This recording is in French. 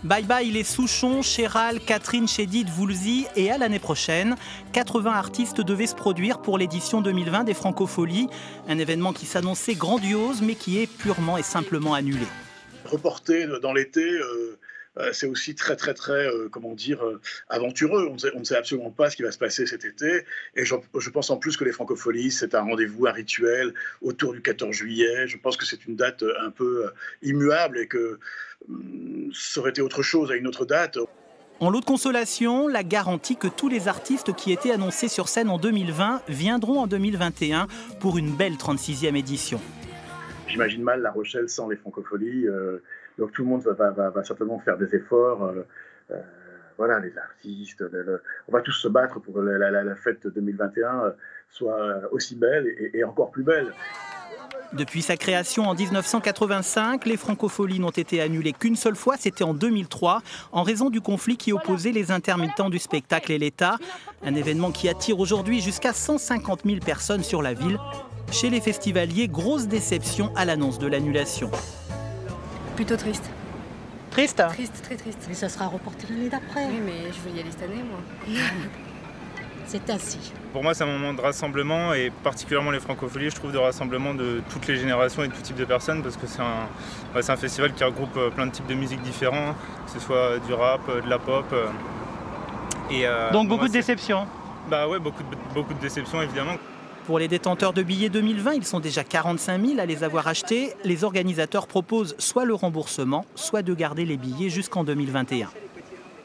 Bye bye les Souchon, Chéral, Catherine, Chédid, Woolsey et à l'année prochaine. 80 artistes devaient se produire pour l'édition 2020 des Francopholies. Un événement qui s'annonçait grandiose mais qui est purement et simplement annulé. Reporté dans l'été, c'est aussi très aventureux. On ne sait absolument pas ce qui va se passer cet été. Et je pense en plus que les Francopholies, c'est un rendez-vous, un rituel autour du 14 juillet. Je pense que c'est une date un peu immuable et que ça aurait été autre chose à une autre date. En lot de consolation, la garantie que tous les artistes qui étaient annoncés sur scène en 2020 viendront en 2021 pour une belle 36e édition. J'imagine mal La Rochelle sans les Francopholies. Donc tout le monde va certainement faire des efforts. Voilà, les artistes, on va tous se battre pour que la fête 2021 soit aussi belle et encore plus belle. Depuis sa création en 1985, les Francopholies n'ont été annulées qu'une seule fois, c'était en 2003, en raison du conflit qui opposait les intermittents du spectacle et l'État. Un événement qui attire aujourd'hui jusqu'à 150 000 personnes sur la ville. Chez les festivaliers, grosse déception à l'annonce de l'annulation. Plutôt triste. Triste ? Triste, très triste. Mais ça sera reporté l'année d'après. Oui, mais je veux y aller cette année, moi. C'est ainsi. Pour moi, c'est un moment de rassemblement et particulièrement les Francopholies, je trouve, de rassemblement de toutes les générations et de tout type de personnes parce que c'est un festival qui regroupe plein de types de musiques différents, que ce soit du rap, de la pop. Donc beaucoup de déceptions. Bah ouais, beaucoup de déceptions évidemment. Pour les détenteurs de billets 2020, ils sont déjà 45 000 à les avoir achetés. Les organisateurs proposent soit le remboursement, soit de garder les billets jusqu'en 2021.